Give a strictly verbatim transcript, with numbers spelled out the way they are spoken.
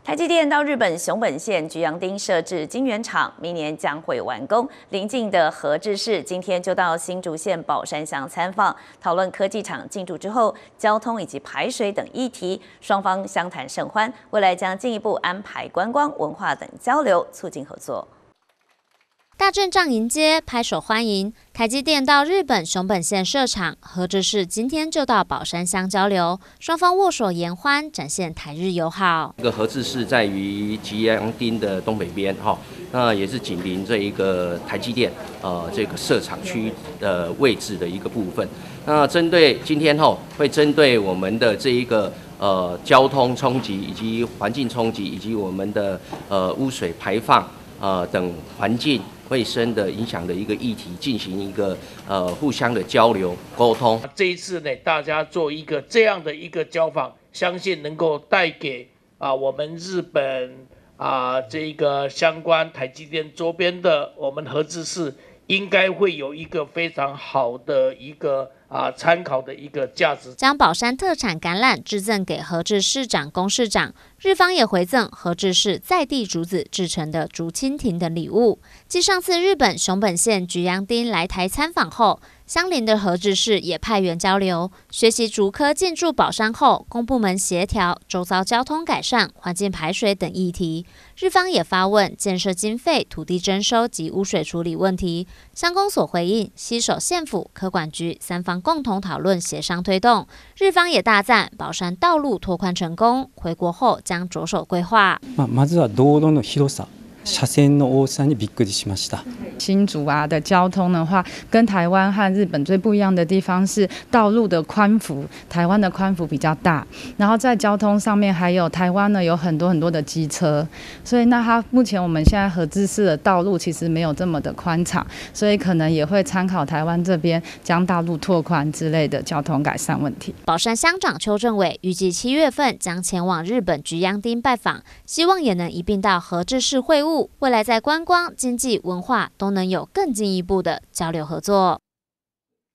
台积电到日本熊本县菊阳町设置晶圆厂，明年将会完工。邻近的和志市今天就到新竹县宝山乡参访，讨论科技厂进驻之后交通以及排水等议题，双方相谈甚欢。未来将进一步安排观光、文化等交流，促进合作。 大阵仗迎接，拍手欢迎。台积电到日本熊本县设厂，和志市今天就到宝山乡交流，双方握手言欢，展现台日友好。 这个和志市在于菊阳町的东北边，哈，那也是紧邻这一个台积电呃这个设厂区的位置的一个部分。那针对今天后会针对我们的这一个呃交通冲击以及环境冲击以及我们的呃污水排放呃等环境卫生的影响的一个议题，进行一个呃互相的交流沟通。 这一次呢，大家做一个这样的一个交访，相信能够带给啊我们日本啊这个相关台积电周边的我们和志市，应该会有一个非常好的一个啊参考的一个价值。 将宝山特产橄榄致赠给和志市长、龚市长，日方也回赠和志市在地竹子制成的竹蜻蜓等礼物。继上次日本熊本县菊阳町来台参访后，相邻的和志市也派员交流，学习竹科进驻宝山后，公部门协调周遭交通改善、环境排水等议题。日方也发问建设经费、土地征收及污水处理问题，乡公所回应携手县府、科管局三方共同讨论協商推動。日方也大讚寶山道路拓寬成功，回國後將着手規劃。 まあ、まずは道路の広さ。車線の多さにびっくりしました。 新竹啊的交通的话，跟台湾和日本最不一样的地方是道路的宽幅，台湾的宽幅比较大，然后在交通上面还有台湾呢有很多很多的机车，所以那它目前我们现在和志市的道路其实没有这么的宽敞，所以可能也会参考台湾这边将道路拓宽之类的交通改善问题。 宝山乡长邱政委预计七月份将前往日本菊阳町拜访，希望也能一并到和志市会晤。未来在观光、经济、文化都能有更进一步的交流合作。